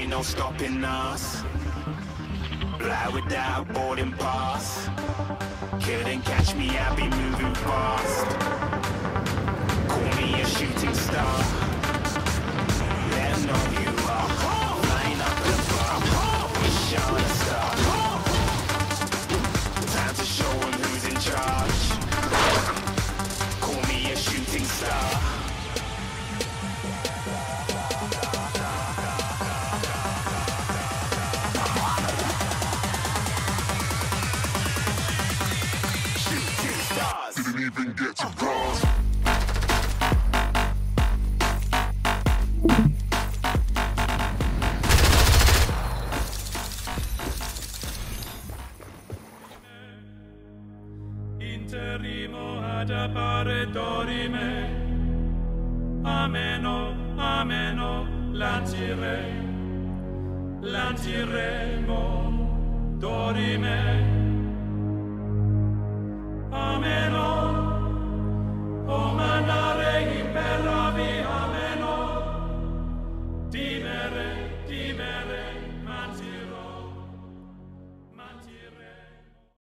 ain't no stopping us. Fly without boarding pass. Couldn't catch me, I'll be moving fast. Call me a shooting star. Let 'em know you are. Flying up the bar. Wish on a star. Time to show 'em who's in charge. Call me a shooting star. Didn't even get to cross. Interrimo ad appare dorime. Ameno, ameno, lanciremo, dorime.